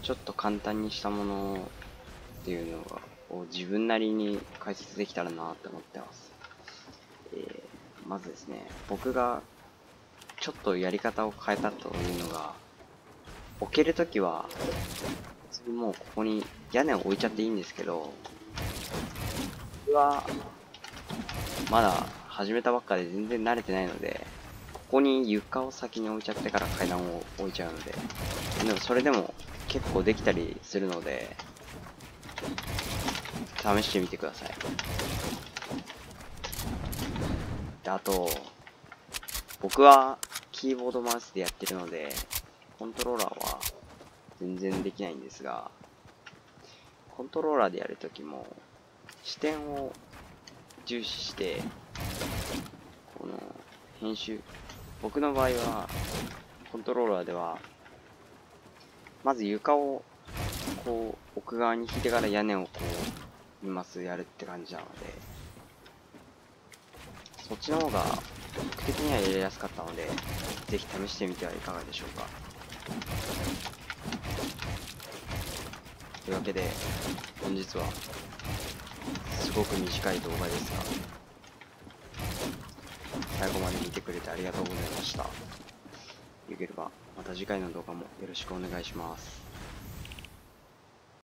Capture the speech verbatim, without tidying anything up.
ちょっと簡単にしたものっていうのがを自分なりに解説できたらなって思ってます。えー、まずですね、僕がちょっとやり方を変えたというのが、置けるときは普通にもうここに屋根を置いちゃっていいんですけど、僕はまだ始めたばっかで全然慣れてないので、ここに床を先に置いちゃってから階段を置いちゃうので、でもそれでも結構できたりするので、試してみてください。で、あと、僕はキーボードマウスでやってるので、コントローラーは全然できないんですが、コントローラーでやるときも、視点を重視して、この編集、僕の場合は、コントローラーでは、まず床をこう奥側に引いてから屋根をこう見ますやるって感じなので、そっちの方が僕的にはやりやすかったので、ぜひ試してみてはいかがでしょうか。というわけで本日はすごく短い動画ですが、最後まで見てくれてありがとうございました。よければまた次回の動画もよろしくお願いします。